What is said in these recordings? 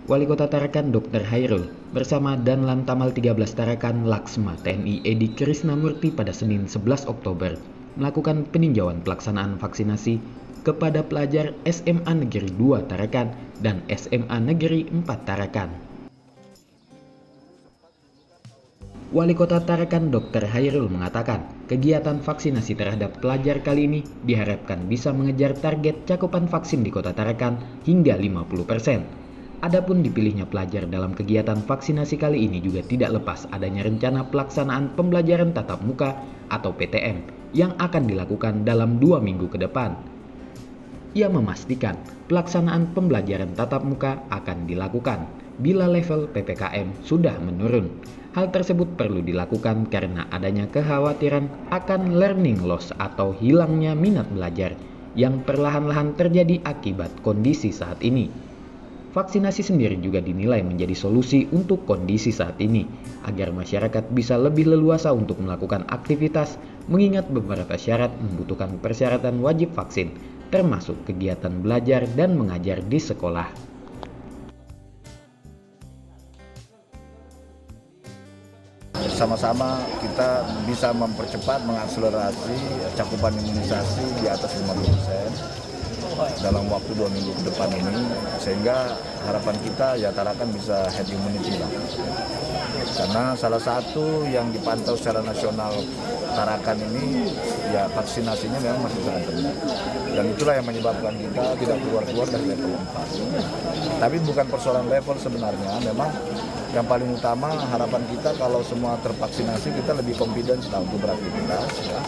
Wali Kota Tarakan Dr. Hairul bersama Danlan Tamal 13 Tarakan Laksma TNI Edi Krisnamurti pada Senin 11 Oktober melakukan peninjauan pelaksanaan vaksinasi kepada pelajar SMA Negeri 2 Tarakan dan SMA Negeri 4 Tarakan. Wali Kota Tarakan Dr. Hairul mengatakan, kegiatan vaksinasi terhadap pelajar kali ini diharapkan bisa mengejar target cakupan vaksin di Kota Tarakan hingga 50%. Adapun dipilihnya pelajar dalam kegiatan vaksinasi kali ini juga tidak lepas adanya rencana pelaksanaan pembelajaran tatap muka atau PTM yang akan dilakukan dalam 2 minggu ke depan. Ia memastikan pelaksanaan pembelajaran tatap muka akan dilakukan bila level PPKM sudah menurun. Hal tersebut perlu dilakukan karena adanya kekhawatiran akan learning loss atau hilangnya minat belajar yang perlahan-lahan terjadi akibat kondisi saat ini. Vaksinasi sendiri juga dinilai menjadi solusi untuk kondisi saat ini, agar masyarakat bisa lebih leluasa untuk melakukan aktivitas, mengingat beberapa syarat membutuhkan persyaratan wajib vaksin, termasuk kegiatan belajar dan mengajar di sekolah. Sama-sama kita bisa mempercepat, mengakselerasi cakupan imunisasi di atas 50% dalam waktu 2 minggu ke depan ini, sehingga harapan kita ya Tarakan bisa herd immunity lah. Karena salah satu yang dipantau secara nasional Tarakan ini ya vaksinasinya memang masih sangat rendah. Dan itulah yang menyebabkan kita tidak keluar dari level 4. Tapi bukan persoalan level sebenarnya, memang yang paling utama harapan kita kalau semua tervaksinasi kita lebih confidence lah untuk beraktivitas. Ya.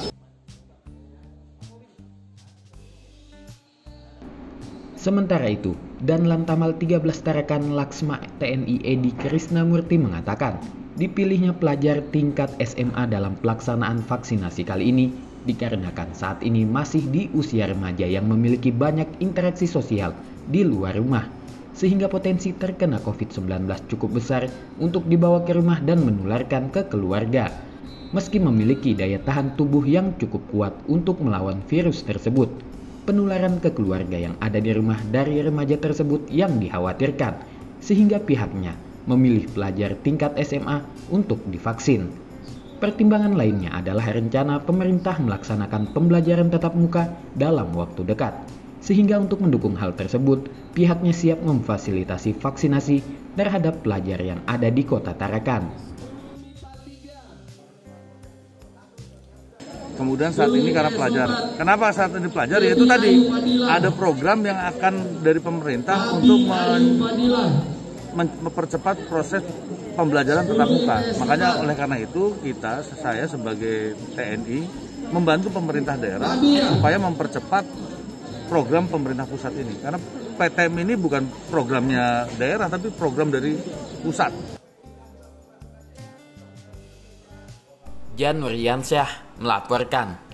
Sementara itu, Danlan Tamal 13 Tarakan Laksma TNI Edi Krisnamurti mengatakan, dipilihnya pelajar tingkat SMA dalam pelaksanaan vaksinasi kali ini dikarenakan saat ini masih di usia remaja yang memiliki banyak interaksi sosial di luar rumah, sehingga potensi terkena COVID-19 cukup besar untuk dibawa ke rumah dan menularkan ke keluarga. Meski memiliki daya tahan tubuh yang cukup kuat untuk melawan virus tersebut, penularan ke keluarga yang ada di rumah dari remaja tersebut yang dikhawatirkan, sehingga pihaknya memilih pelajar tingkat SMA untuk divaksin. Pertimbangan lainnya adalah rencana pemerintah melaksanakan pembelajaran tatap muka dalam waktu dekat, sehingga untuk mendukung hal tersebut, pihaknya siap memfasilitasi vaksinasi terhadap pelajar yang ada di Kota Tarakan. Kemudian saat ini karena pelajar. Kenapa saat ini pelajar? Yaitu tadi ada program yang akan dari pemerintah untuk mempercepat proses pembelajaran tatap muka. Makanya oleh karena itu saya sebagai TNI membantu pemerintah daerah supaya mempercepat program pemerintah pusat ini. Karena PTM ini bukan programnya daerah tapi program dari pusat. Jan Nuryansyah melaporkan.